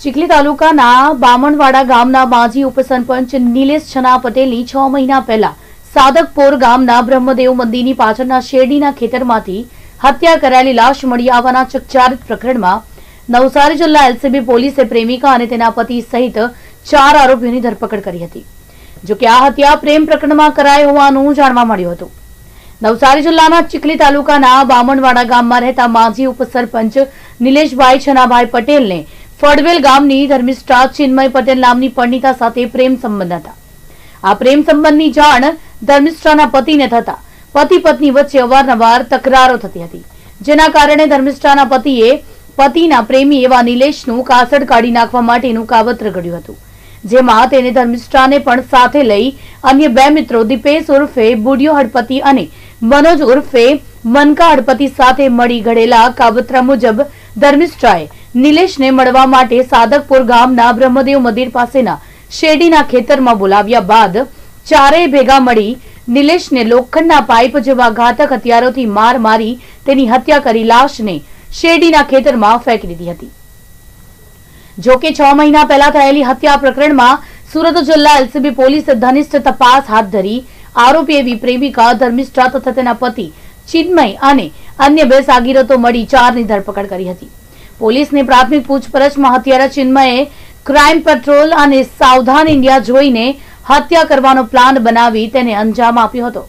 ચીખલી તાલુકાના બામણવાડા ગામના માજી ઉપસરપંચ નિલેશ છના પટેલની 6 મહિના પહેલા સાદકપોર ગામના બ્રહ્મદેવ મંદિરની પાછળના શેરડીના ખેતરમાંથી હત્યા કરાયેલી લાશ મળી આવવાના ચકચારિત પ્રકરણમાં નવસારી જિલ્લા એલસીબી પોલીસે પ્રેમિકા અને તેના પતિ સહિત 4 આરોપીઓની ધરપકડ કરી હતી। જો કે આ હત્યા પ્રેમ પ્રકરણમાં કરાઈ હોવાનું જાણવા મળ્યું હતું। નવસારી જિલ્લાના ચીખલી તાલુકાના બામણવાડા ગામમાં રહેતા માજી ઉપસરપંચ નિલેશભાઈ છનાભાઈ પટેલને ફળવેલ ગામની ધર્મિષ્ઠા ચિન્મય પટેલ નામની પરણિતા સાથે પ્રેમ સંબંધ હતા। આ પ્રેમ સંબંધની જાણ ધર્મિષ્ઠાના પતિને થતા પતિ પત્ની વચ્ચે અવારનવાર તકરારો થતી હતી, જેના કારણે ધર્મિષ્ઠાના પતિએ પતિના પ્રેમી એવા નિલેશનું કાસડ કાઢી નાખવા માટેનું કાવતરું ઘડ્યું હતું, જેમાં તેને ધર્મિષ્ઠાને પણ સાથે લઈ અન્ય 2 મિત્રો દીપેશ ઉર્ફે બુડિયો હડપતિ અને મનોજ ઉર્ફે મનકા હડપતિ સાથે મળી ઘડેલા કાવતરા મુજબ ધર્મિષ્ઠાએ નિલેશને મળવા માટે સાદકપુર ગામના બ્રહ્મદેવ મંદિર પાસેના શેરડીના ખેતરમાં બોલાવ્યા બાદ ચારેય ભેગા મળી નિલેશને લોખંડના પાઇપ જેવા ઘાતક હથિયારોથી માર મારી તેની હત્યા કરી લાશને શેરડીના ખેતરમાં ફેંકી દીધી હતી। જો કે 6 મહિના પહેલા થયેલી હત્યા પ્રકરણમાં સુરત જિલ્લા એલસીબી પોલીસે ઘનિષ્ઠ તપાસ હાથ ધરી આરોપી એવી પ્રેમિકા ધર્મિષ્ઠા તથા તેના પતિ ચિન્મય અને અન્ય 2 સાગીરતો મળી 4ની ધરપકડ કરી હતી। પોલીસની પ્રાથમિક પૂછપરછમાં હત્યારા ચિન્મયે ક્રાઇમ પેટ્રોલ અને સાવધાન ઇન્ડિયા જોઈને હત્યા કરવાનો પ્લાન બનાવી તેને અંજામ આપ્યો હતો।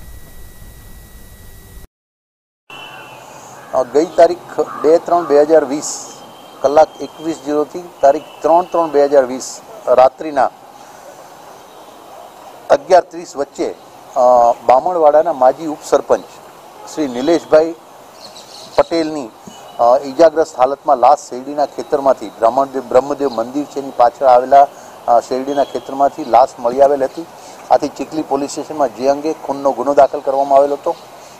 ગઈ તારીખ 2/3/2020 કલાક 21:00 થી તારીખ 3/3/2020 રાત્રિના 11:30 વચ્ચે બામણવાડાના માજી ઉપસરપંચ શ્રી નિલેશભાઈ પટેલની ઈજાગ્રસ્ત હાલતમાં લાશ શેરડીના ખેતરમાંથી બ્રહ્મદેવ મંદિર છે એની પાછળ આવેલા શેરડીના ખેતરમાંથી લાશ મળી આવેલ હતી। આથી ચીખલી પોલીસ સ્ટેશનમાં જે અંગે ખૂનનો ગુનો દાખલ કરવામાં આવેલો હતો।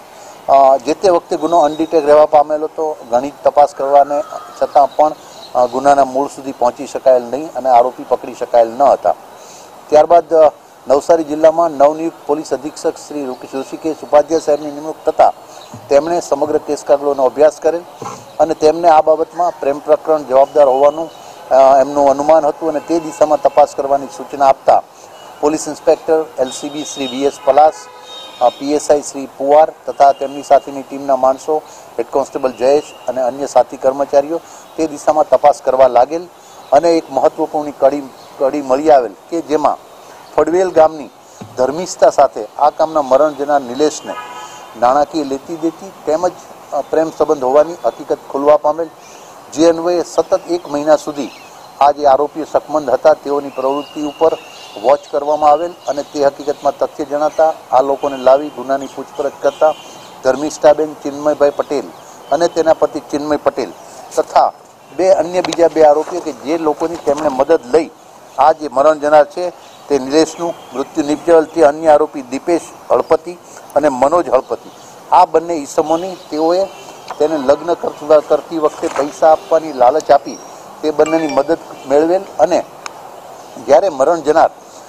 જે તે વખતે ગુનો અનડિટેક રહેવા પામેલો હતો। ઘણી તપાસ કરવાને છતાં પણ ગુનાના મૂળ સુધી પહોંચી શકાયેલ નહીં અને આરોપી પકડી શકાયેલ ન હતા। ત્યારબાદ નવસારી જિલ્લામાં નવનિયુક્ત પોલીસ અધિક્ષક શ્રી ઋષિકેશ ઉપાધ્યાય સાહેબની નિમણૂક થતાં તેમણે સમગ્ર કેસ કાગળોનો અભ્યાસ કરેલ અને તેમને આ બાબતમાં પ્રેમ પ્રકરણ જવાબદાર હોવાનું એમનું અનુમાન હતું અને તે દિશામાં તપાસ કરવાની સૂચના આપતા police inspector LCB Shri VS Palas, PSI Shri Puvar તથા તેમની સાથેની ટીમના માણસો, હેડ કોન્સ્ટેબલ જયેશ અને અન્ય સાથી કર્મચારીઓ તે દિશામાં તપાસ કરવા લાગેલ અને એક મહત્વપૂર્ણ કડી મળી આવેલ કે જેમાં ફળવેલ ગામની ધર્મિષ્ઠા સાથે આ કામના મરણ જનાર નિલેશને નાણાકીય લેતી દેતી તેમજ પ્રેમ સંબંધ હોવાની હકીકત ખુલવા પામેલ, જે અન્વયે સતત 1 મહિના સુધી આ જે આરોપીઓ શકમંદ હતા તેઓની પ્રવૃત્તિ ઉપર વોચ કરવામાં આવેલ અને તે હકીકતમાં તથ્ય જણાતા આ લોકોને લાવી ગુનાની પૂછપરછ કરતા ધર્મિષ્ઠાબેન ચિન્મયભાઈ પટેલ અને તેના પતિ ચિન્મય પટેલ તથા બીજા બે આરોપીઓ કે જે લોકોની તેમણે મદદ લઈ આ જે મરણ જનાર છે તે નિલેશનું મૃત્યુ નિપજાવેલ તે અન્ય આરોપી દીપેશ હળપતિ અને મનોજ હળપતિ આ બંને ઈસમોની તેઓએ તેને લગ્ન કરતી વખતે પૈસા આપવાની લાલચ આપી તે બંનેની મદદ મેળવેલ અને જ્યારે મરણ જનાર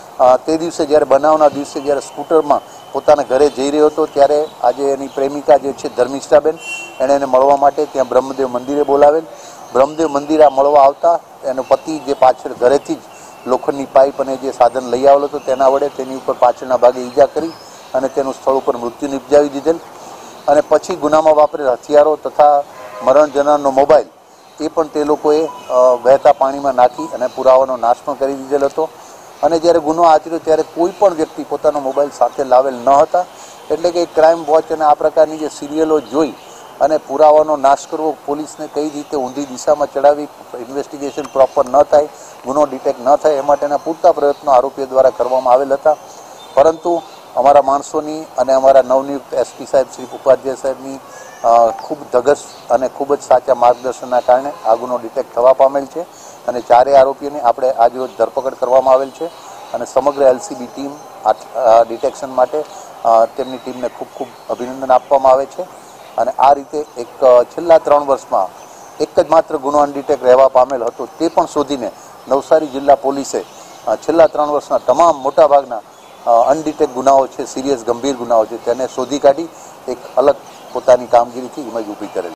તે દિવસે જ્યારે બનાવના દિવસે જ્યારે સ્કૂટરમાં પોતાના ઘરે જઈ રહ્યો હતો ત્યારે આજે એની પ્રેમિકા જે છે ધર્મિષ્ઠાબેન એણે એને મળવા માટે ત્યાં બ્રહ્મદેવ મંદિરે બોલાવેલ। બ્રહ્મદેવ મંદિરે મળવા આવતા એનો પતિ જે પાછળ ઘરેથી જ લોખંડની પાઇપ અને જે સાધન લઈ આવેલો હતો તેના વડે તેની ઉપર પાછળના ભાગે ઈજા કરી અને તેનું સ્થળ ઉપર મૃત્યુ નિપજાવી દીધેલ અને પછી ગુનામાં વાપરેલ હથિયારો તથા મરણ જનારનો મોબાઈલ એ પણ તે લોકોએ વહેતા પાણીમાં નાખી અને પુરાવાનો નાશ પણ કરી દીધેલ હતો અને જ્યારે ગુનો આચર્યો ત્યારે કોઈ પણ વ્યક્તિ પોતાનો મોબાઈલ સાથે લાવેલ ન હતા, એટલે કે ક્રાઇમ વોચ અને આ પ્રકારની જે સિરિયલો જોઈ અને પુરાવાનો નાશ કરવો, પોલીસને કઈ રીતે ઊંધી દિશામાં ચડાવી ઇન્વેસ્ટિગેશન પ્રોપર ન થાય, ગુનો ડિટેક્ટ ન થાય એ માટેના પૂરતા પ્રયત્નો આરોપીઓ દ્વારા કરવામાં આવેલ હતા, પરંતુ અમારા માણસોની અને અમારા નવનિયુક્ત એસપી સાહેબ શ્રી ઉપાધ્યાય સાહેબની ખૂબ ધગસ અને ખૂબ જ સાચા માર્ગદર્શનના કારણે આ ગુનો ડિટેક્ટ થવા પામેલ છે અને 4 આરોપીઓની આપણે આજરોજ ધરપકડ કરવામાં આવેલ છે અને સમગ્ર એલસીબી ટીમ આ ડિટેક્શન માટે તેમની ટીમને ખૂબ ખૂબ અભિનંદન આપવામાં આવે છે અને આ રીતે એક છેલ્લા 3 વર્ષમાં એક જ માત્ર ગુનો અનડિટેક્ટ રહેવા પામેલ હતો તે પણ શોધીને નવસારી જિલ્લા પોલીસે છેલ્લા 3 વર્ષના તમામ મોટાભાગના અનડિટેક્ટ ગુનાઓ છે, સિરિયસ ગંભીર ગુનાઓ છે તેને શોધી કાઢી એક અલગ પોતાની કામગીરીથી ઇમેજ ઊભી કરેલી।